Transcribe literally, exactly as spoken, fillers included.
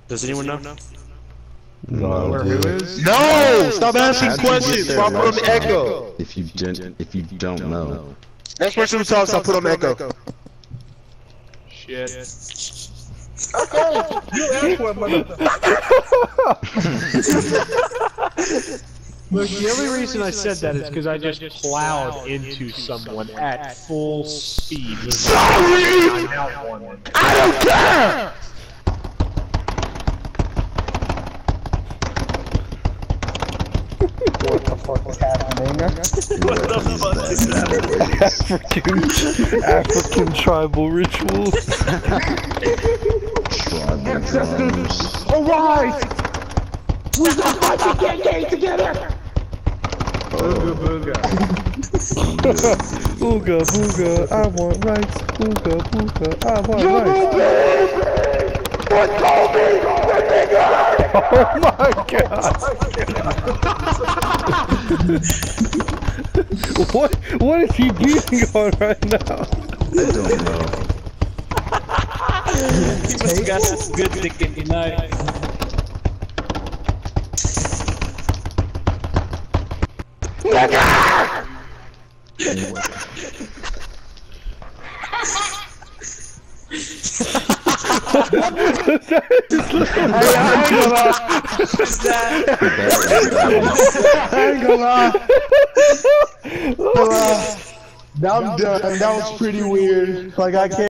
Does anyone know? No. Where who is? No! Stop asking How'd you questions. get So I there, put on the Marshall? echo. If you don't, if you don't know. Next person who talks, I'll put on the echo. Shit. Okay. You asked for it, motherfucker. Look, the only reason I said that is because I just plowed into someone at full speed. Sorry! I don't care! What the fuck is happening? What the fuck is happening? African, African tribal rituals. Ancestors, arise! We must fight to get gay together! Booga booga. Booga booga, I want rights. Booga booga, I want You rights. What told me the nigger? Oh my god! What what is he beating on right now? I don't know. He must have got some good thinking tonight. I ain't gonna lie. I'm done. That was pretty weird. Like I can't.